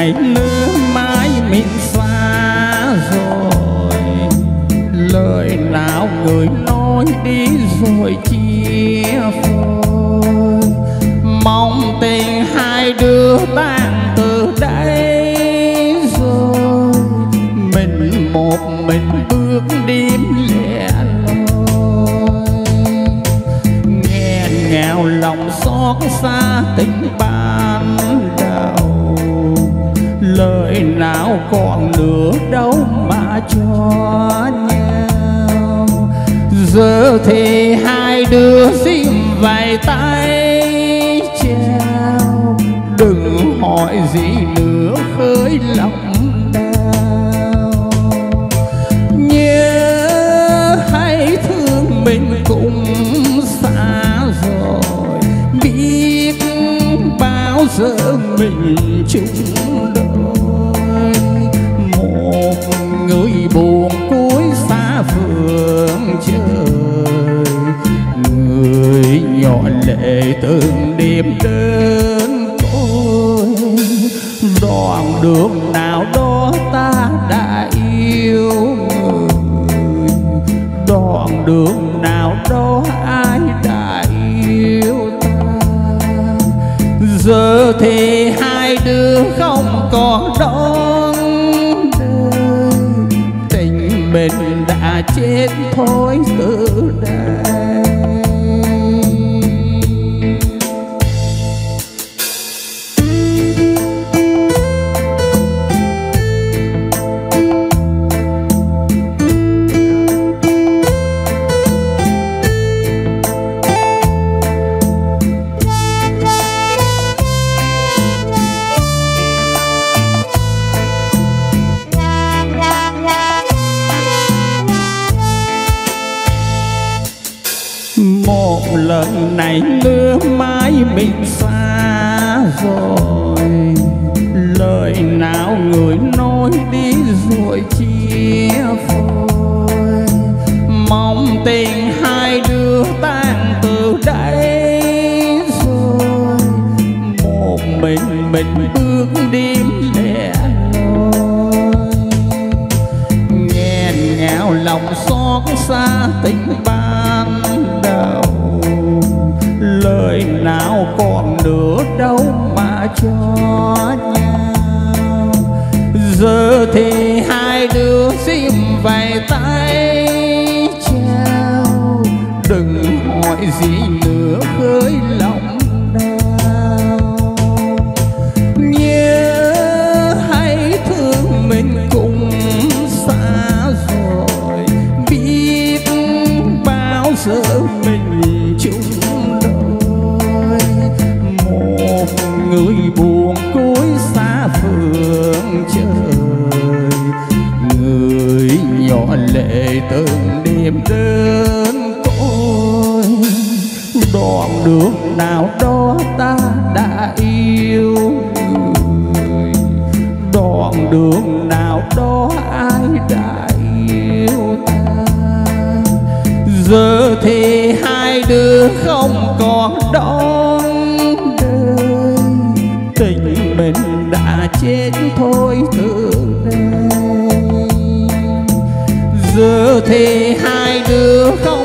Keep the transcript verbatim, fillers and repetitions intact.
này nữa mãi mình xa rồi, lời nào người nói đi rồi chia phôi. Mong tình hai đứa tan từ đây rồi, mình một mình bước đêm lẻ loi. Nghẹn ngào lòng xót xa tình ban đầu, lời nào còn nữa đâu mà cho nhau. Giờ thì hai đứa xin vài tay trao, đừng hỏi gì nữa khơi lòng đau. Nhớ hay thương mình cũng xa rồi, biết bao giờ mình chung đôi. Một người buồn cuối xa phương trời, người nhỏ lệ từng đêm đơn côi. Đoạn đường nào đó ta đã yêu người, đoạn đường nào đó ai đã yêu ta. Giờ thì hai đứa không còn đón đời, tình mình đã chết thôi từ đây. Một lần này nữa mãi mình xa rồi, lời nào người nói đi rồi chia phôi. Mong tình hai đứa tan từ đây rồi, một mình mình bước đêm lẻ loi. Nghẹn ngào lòng xót xa tình ban đầu, lời nào còn nữa đâu mà cho nhau. Giờ thì hai đứa xin vài tay trao, đừng hỏi gì nữa khơi lòng đau. Nhớ hay thương mình cũng xa rồi, biết bao giờ mình chung đôi. Một người buồn cuối xa phương trời, người nhỏ lệ từng đêm đơn côi. Đoạn đường nào đó ta đã yêu người, đoạn đường nào đó ai đã yêu ta. Giờ thì hai đứa không còn đón đời, tình mình đã chết thôi từ đây. Giờ thì hai đứa không